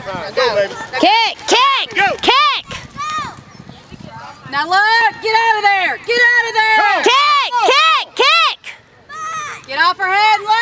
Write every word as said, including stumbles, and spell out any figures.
fine. Go, baby. Kick, kick, Go. kick. Now look, get out of there. Get out of there. Kick, kick, kick. Get off her head and look.